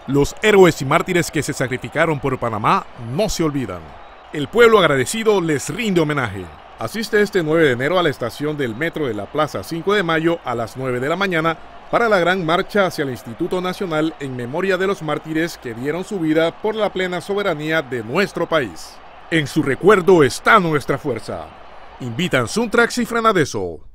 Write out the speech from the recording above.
Los héroes y mártires que se sacrificaron por Panamá no se olvidan. El pueblo agradecido les rinde homenaje. Asiste este 9 de enero a la estación del metro de la Plaza 5 de Mayo a las 9 de la mañana para la gran marcha hacia el Instituto Nacional en memoria de los mártires que dieron su vida por la plena soberanía de nuestro país. En su recuerdo está nuestra fuerza. Invitan Suntrax y Frenadeso.